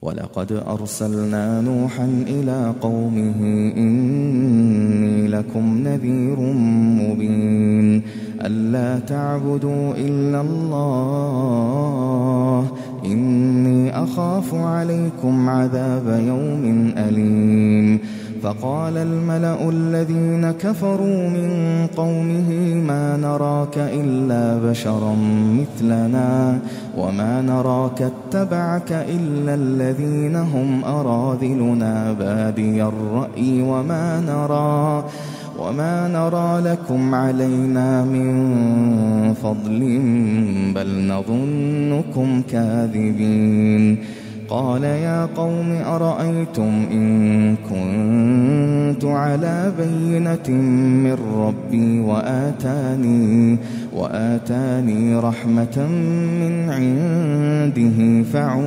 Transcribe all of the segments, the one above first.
ولقد أرسلنا نوحا إلى قومه إني لكم نذير مبين ألا تعبدوا إلا الله إني أخاف عليكم عذاب يوم أليم. فقال الملأ الذين كفروا من قومه ما نراك إلا بشرا مثلنا وما نراك اتبعك إلا الذين هم أراذلنا بادي الرأي وما نرى لكم علينا من فضل بل نظنكم كاذبين. قال يا قوم أرأيتم إن كنت على بينة من ربي وآتاني رحمة من عنده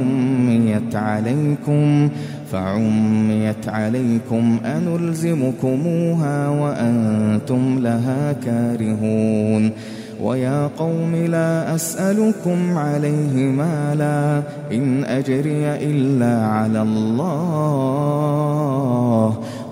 فعميت عليكم أنلزمكموها وأنتم لها كارهون. ويا قوم لا أسألكم عليه مالا إن أجري إلا على الله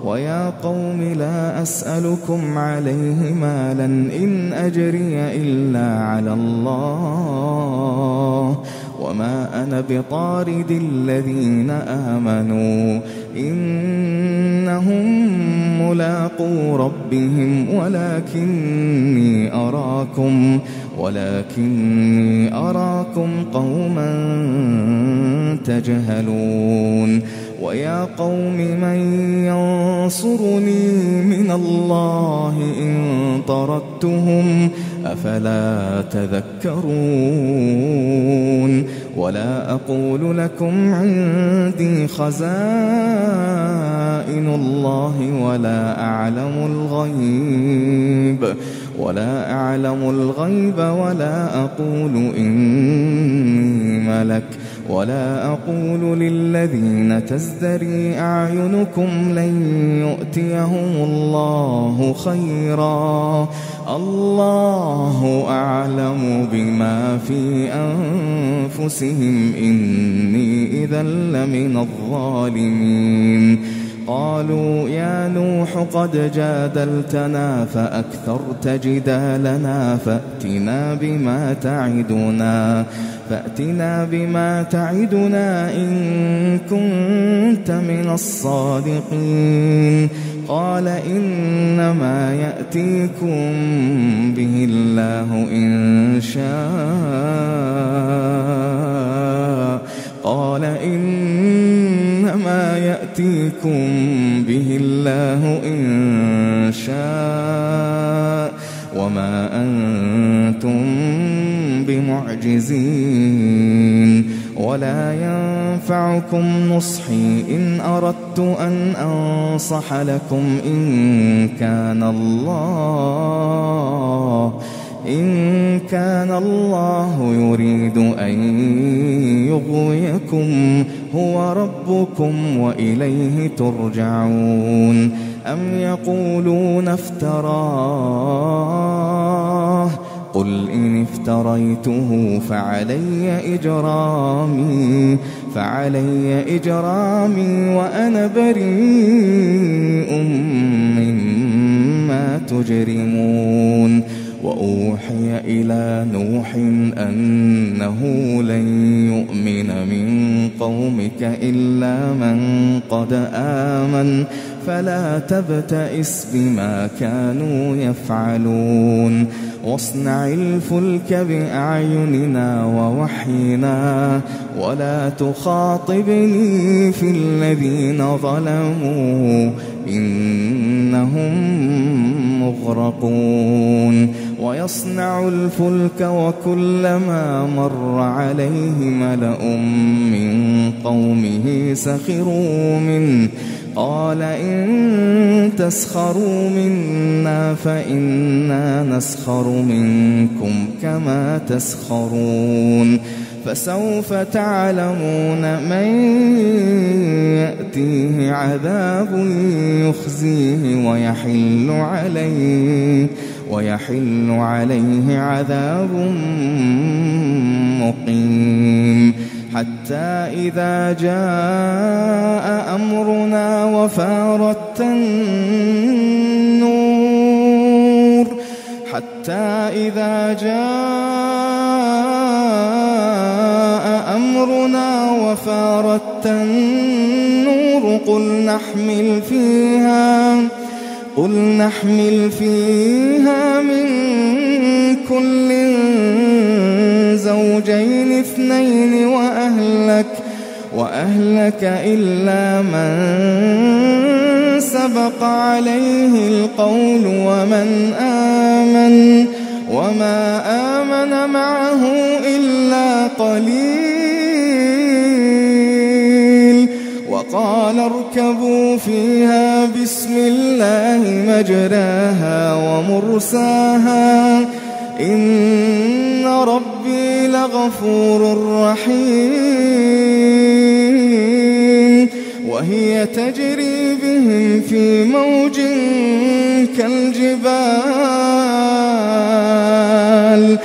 وما أنا بطارد الذين آمنوا إنهم ملاقو ربهم ولكني أراكم قوما تجهلون. ويا قوم من ينصرني من الله إن طردتهم أفلا تذكرون. ولا أقول لكم عندي خزائن الله ولا أعلم الغيب ولا أقول إني ملك ولا أقول للذين تزدري أعينكم لن يؤتيهم الله خيرا الله أعلم بما في أنفسهم إني إذا لمن الظالمين. قالوا يا نوح قد جادلتنا فأكثرت جدالنا فأتنا بما تعدنا إن كنت من الصادقين. قال إنما يأتيكم به الله إن شاء وما أنتم بمعجزين. ولا ينفعكم نصحي إن أردت أن أنصح لكم إن كان الله يريد أن يغويكم هو ربكم وإليه ترجعون. أم يقولون افتراه قل إن افتريته فعلي إجرامي وأنا بريء مما تجرمون. وأوحي إلى نوح أنه لن يؤمن من قومك إلا من قد آمن فلا تبتئس بما كانوا يفعلون. واصنع الفلك بأعيننا ووحينا ولا تخاطبني في الذين ظلموا إنهم مغرقون. ويصنع الفلك وكلما مر عليه ملأ من قومه سخروا منه قال إن تسخروا منا فإنا نسخر منكم كما تسخرون. فسوف تعلمون من يأتيه عذاب يخزيه ويحل عليه عذاب مقيم. حتى إذا جاء أمرنا وفارت النور قل نحمل فيها من كل زوجين اثنين وأهلك إلا من سبق عليه القول وما آمن معه إلا قليل وقال اركبوا فيها بسم الله مجراها ومرساها إن ربي لغفور رحيم وهي تجري بهم في موج كالجبال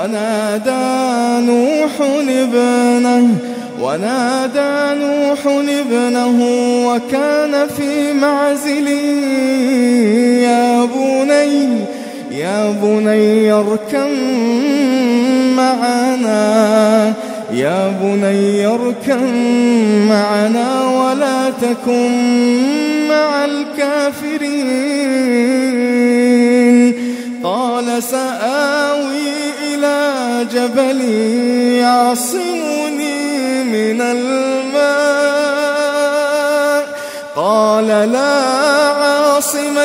ونادى نوح ابنه وكان في معزل يا بني اركب معنا ولا تكن مع الكافرين قال سآوي إلى جبل يعصمني من الماء قال لا عاصم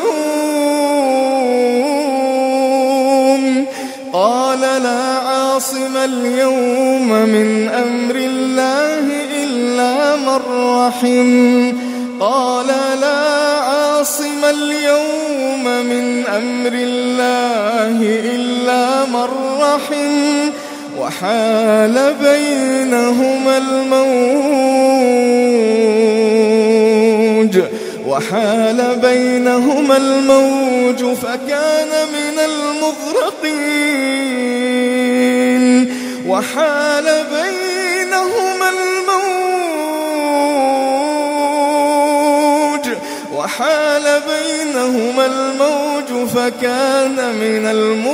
اليوم من أمر الله إلا من رحم قال لا عاصم اليوم من أمر الله إلا من رحم وحال بينهما الموج فكان من المغرقين وحال بينهما الموج فكان من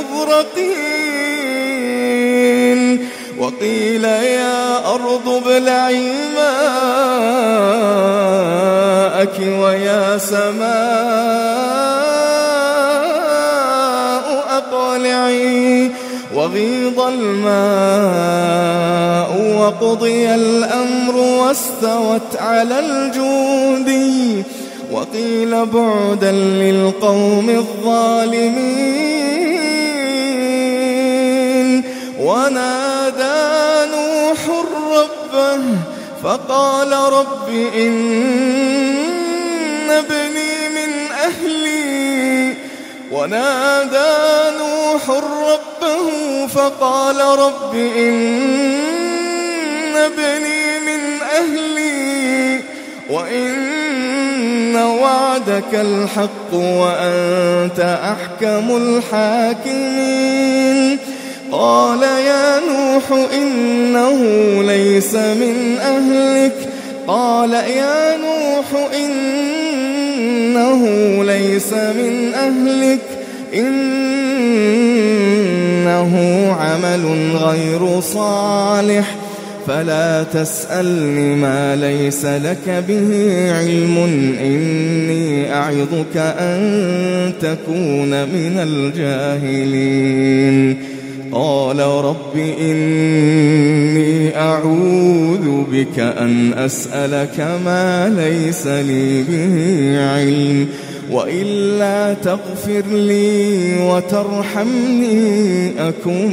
المغرقين وقيل يا أرض ابلعي ماءك ويا سماء أقلعي وغيض الماء وقضي الأمر واستوت على الجودي وقيل بعدا للقوم الظالمين ونادى نوح ربه فقال رب إن ابني من أهلي وإن وعدك الحق وأنت أحكم الحاكمين قال يا نوح إنه ليس من أهلك إنه عمل غير صالح فلا تسألني ما ليس لك به علم إني أعظك أن تكون من الجاهلين قال رب إني أعوذ بك أن أسألك ما ليس لي به علم وإلا تغفر لي وترحمني أكن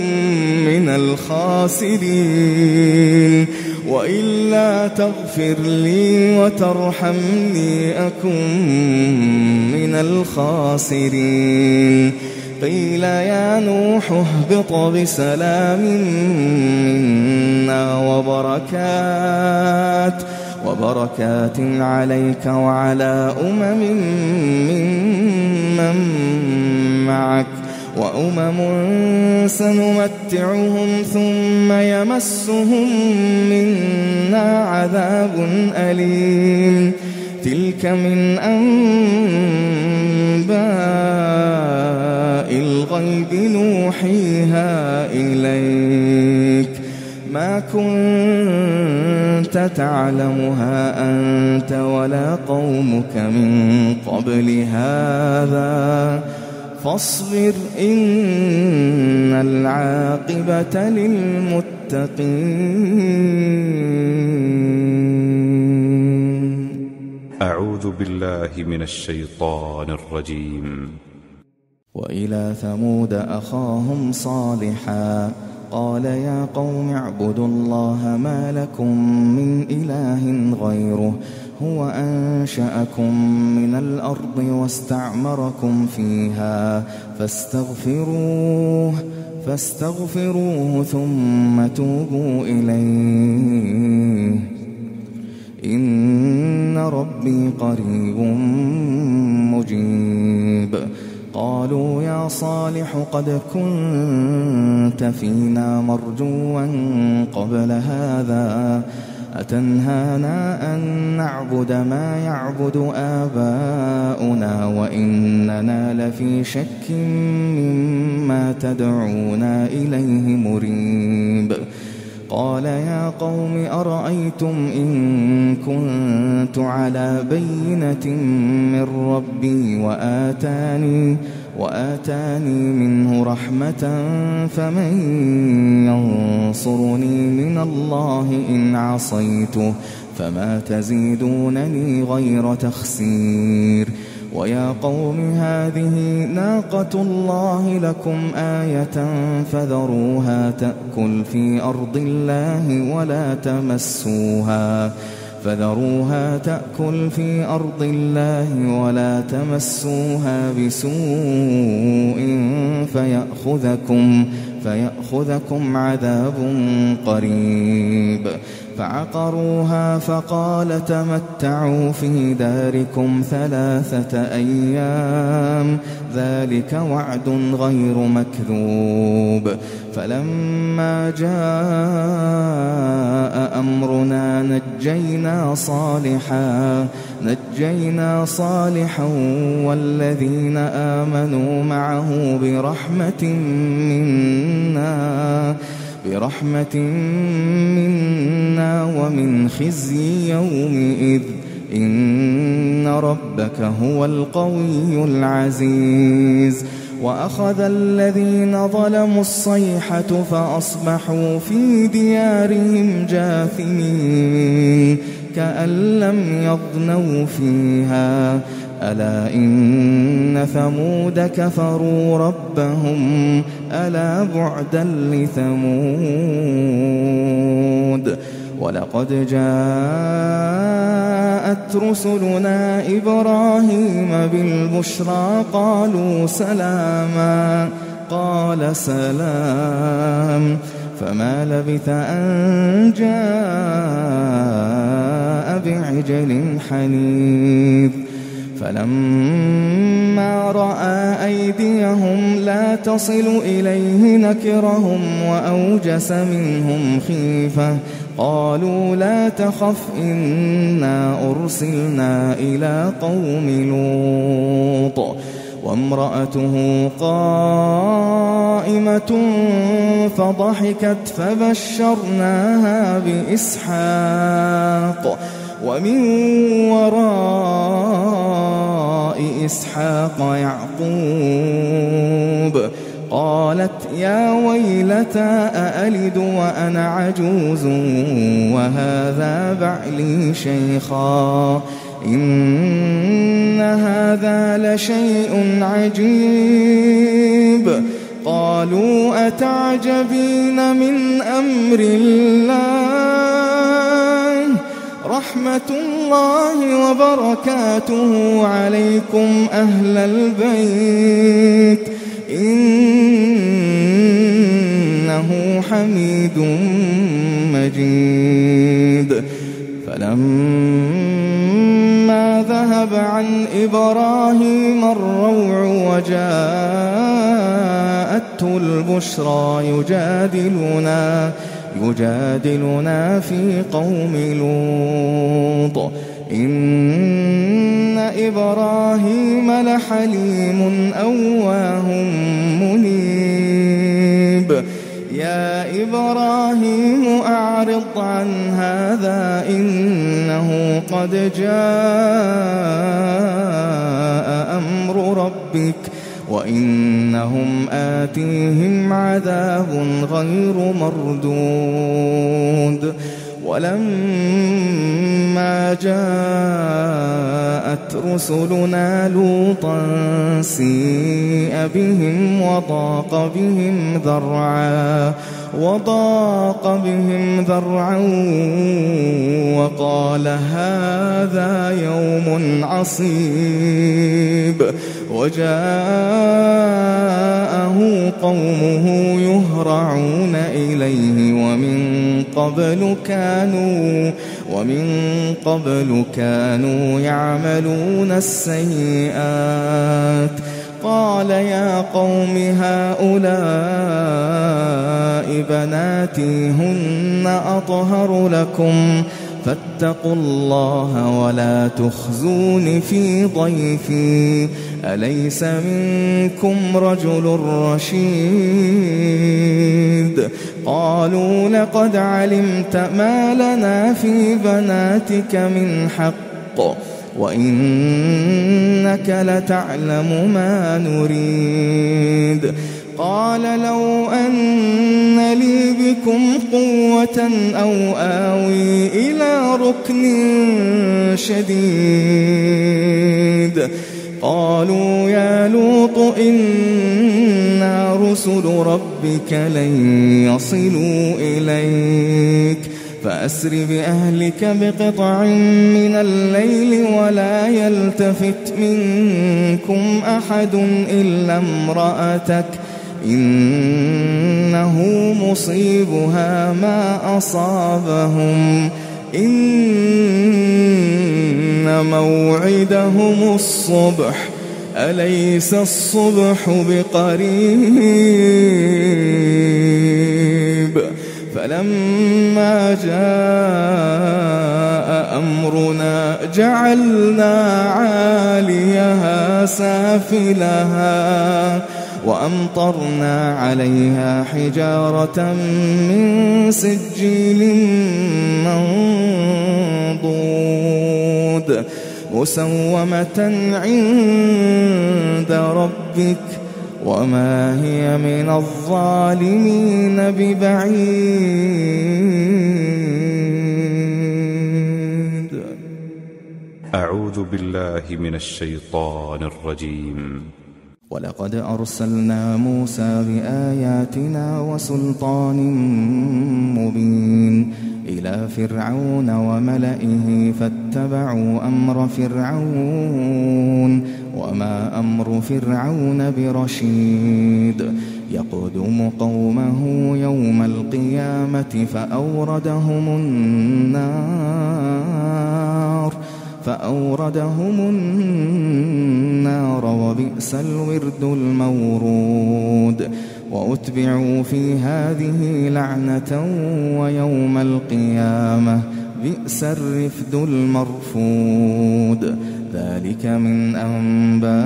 من الخاسرين قيل يا نوح اهبط بسلام منا وبركات عليك وعلى أمم ممن معك وأمم سنمتعهم ثم يمسهم منا عذاب أليم تلك من أنباء الغيب نوحيها إليك ما كنت تعلمها أنت ولا قومك من قبل هذا فاصبر إن العاقبة للمتقين. أعوذ بالله من الشيطان الرجيم. وإلى ثمود أخاهم صالحا قال يا قوم اعبدوا الله ما لكم من إله غيره هو أنشأكم من الأرض واستعمركم فيها فاستغفروه ثم توبوا إليه إن ربي قريب مجيب. قالوا يا صالح قد كنت فينا مرجوا قبل هذا أتنهانا أن نعبد ما يعبد آباؤنا وإننا لفي شك مما تدعونا إليه مريب. قال يا قوم أرأيتم إن كنت على بينة من ربي وآتاني منه رحمة فمن ينصرني من الله إن عصيته فما تزيدونني غير تخسير. ويا قوم هذه ناقة الله لكم آية فذروها تأكل في أرض الله ولا تمسوها بسوء فيأخذكم عذاب قريب. فعقروها فقال تمتعوا في داركم 3 أيام ذلك وعد غير مكذوب. فلما جاء أمرنا نجينا صالحا والذين آمنوا معه برحمة منا ومن خزي يومئذ إن ربك هو القوي العزيز. وأخذ الذين ظلموا الصيحة فأصبحوا في ديارهم جاثمين كأن لم يغنوا فيها ألا إن ثمود كفروا ربهم ألا بعدا لثمود. ولقد جاءت رسلنا إبراهيم بالبشرى قالوا سلاما قال سلام فما لبث أن جاء بعجل حنيذ. فلما رأى أيديهم لا تصل إليه نكرهم وأوجس منهم خيفة قالوا لا تخف إنا أرسلنا إلى قوم لوط وامرأته قائمة فضحكت فبشرناها بإسحاق ومن وراء إسحاق يعقوب. قالت يا ويلتى أألد وأنا عجوز وهذا بعلي شيخا إن هذا لشيء عجيب. قالوا أتعجبين من أمر الله رحمة الله وبركاته عليكم أهل البيت إنه حميد مجيد. فلما ذهب عن إبراهيم الروع وجاءته البشرى يجادلنا في قوم لوط إن إبراهيم لحليم أواه منيب يا إبراهيم أعرض عن هذا إنه قد جاء أمر ربك وإنهم آتيهم عذاب غير مردود ولما جاءت رسلنا لوطا سيء بهم وضاق بهم ذرعا وقال هذا يوم عصيب وجاءه قومه يهرعون إليه ومن قبل كانوا يعملون السيئات قال يا قوم هؤلاء بناتي هن أطهر لكم فاتقوا الله ولا تخزون في ضيفي أليس منكم رجل رشيد قالوا لقد علمت ما لنا في بناتك من حق وإنك لتعلم ما نريد قال لو أن لي بكم قوة أو آوي إلى ركن شديد قالوا يا لوط إنا رسل ربك لن يصلوا إليك فأسر بأهلك بقطع من الليل ولا يلتفت منكم أحد إلا امرأتك إنه مصيبها ما أصابهم إن موعدهم الصبح أليس الصبح بقريب فلما جاء أمرنا جعلنا عاليها سافلها وأمطرنا عليها حجارة من سجيل منضود مسومة عند ربك وما هي من الظالمين ببعيد. أعوذ بالله من الشيطان الرجيم. ولقد أرسلنا موسى بآياتنا وسلطان مبين إلى فرعون وملئه فاتبعوا أمر فرعون وما أمر فرعون برشيد يقدم قومه يوم القيامة فأوردهم النار وبئس الورد المورود وأتبعوا في هذه لعنة ويوم القيامة بئس الرفد المرفود ذلك من أنباء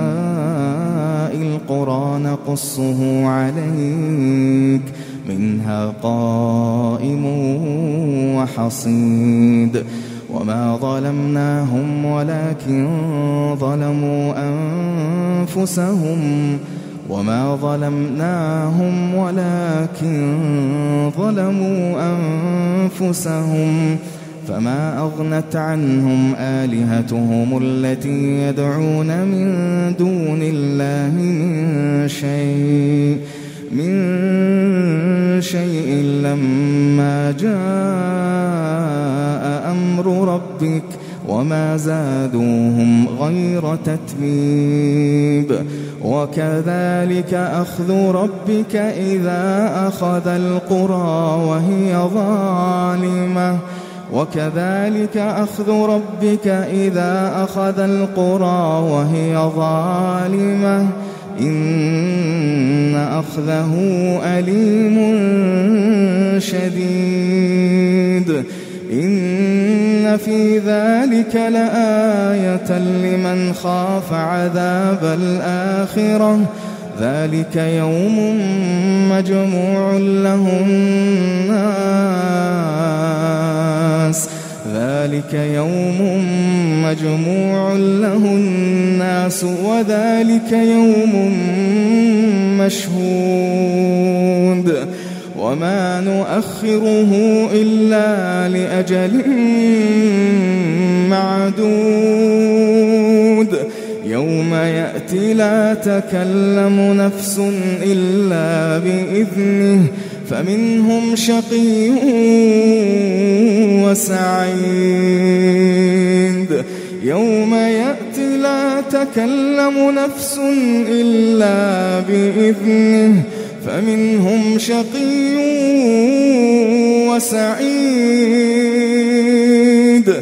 القرى نقصه عليك منها قائم وحصيد وما ظلمناهم ولكن ظلموا أنفسهم فما أغنت عنهم آلهتهم التي يدعون من دون الله من شيء لما جاء أمر ربك وما زادوهم غير تتبيب وكذلك أخذ ربك إذا أخذ القرى وهي ظالمة وكذلك أخذ ربك إذا أخذ القرى وهي ظالمة إن أخذه أليم شديد إن في ذلك لآية لمن خاف عذاب الآخرة ذلك يوم مجموع له الناس وذلك يوم مشهود وما نؤخره إلا لأجل معدود يوم يأتي لا تكلم نفس إلا بإذنه فمنهم شقي وسعيد يوم يأتي لا تكلم نفس إلا بإذنه فمنهم شقي وسعيد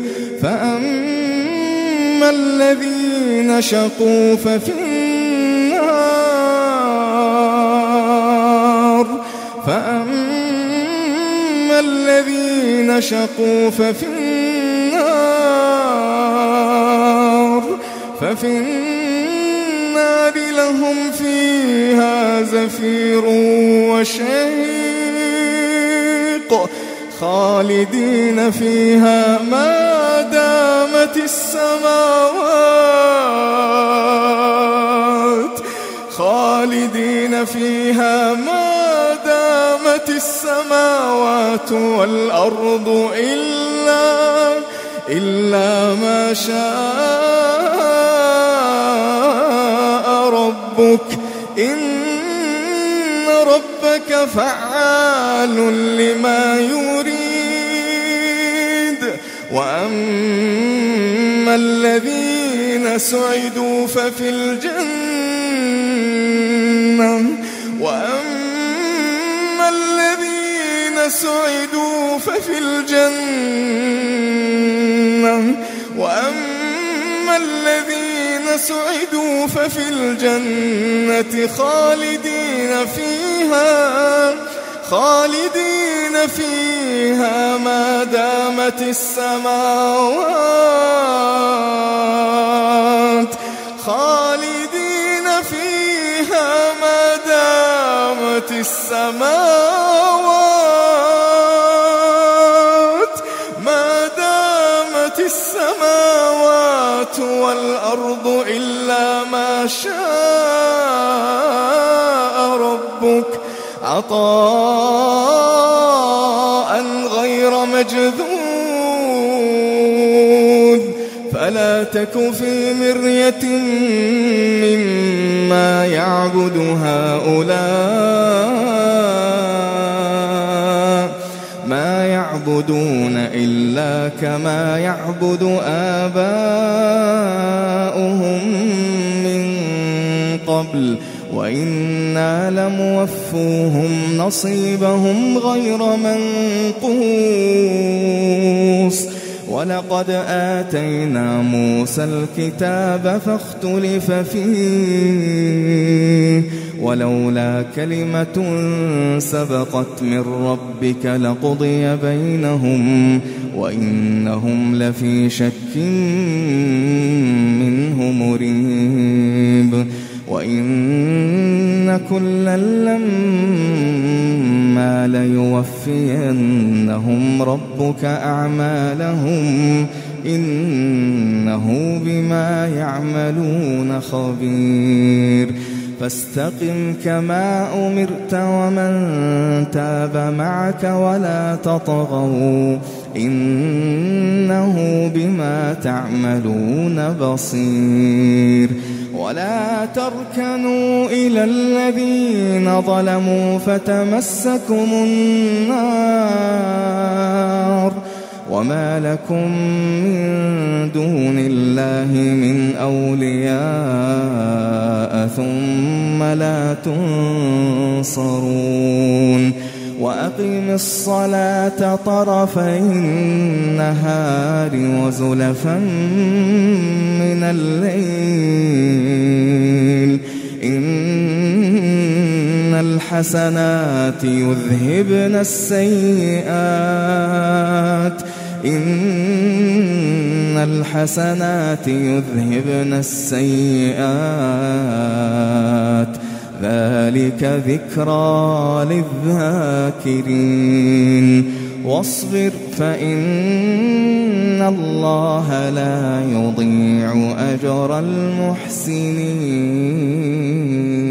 فأما الذين شقوا ففي النار ففي النار لهم فيها زفير وشهيق خالدين فيها ما دامت السماوات والأرض إلا ما شاء ربك إن ربك فعال لما يريد وأما الذين سعدوا ففي الجنة خالدين فيها ما دامت السماوات والأرض إلا ما شاء ربك عطاء غير مجذوذ فلا تك في مرية مما يعبد هؤلاء ما يعبدون إلا كما يعبد آباؤهم من قبل وإنا لموفوهم نصيبهم غير منقوص ولقد آتينا موسى الكتاب فاختلف فيه ولولا كلمة سبقت من ربك لقضي بينهم وإنهم لفي شك منه مريب وإن كلا لما ليوفينهم ربك أعمالهم إنه بما يعملون خبير فاستقم كما أمرت ومن تاب معك ولا تطغوا إنه بما تعملون بصير ولا تركنوا إلى الذين ظلموا فتمسكم النار وما لكم من دون الله من أولياء ثم لا تنصرون وأقم الصلاة طرفي النهار وزلفا من الليل إن الحسنات يذهبن السيئات ذلك ذكرى للذاكرين واصبر فإن الله لا يضيع أجر المحسنين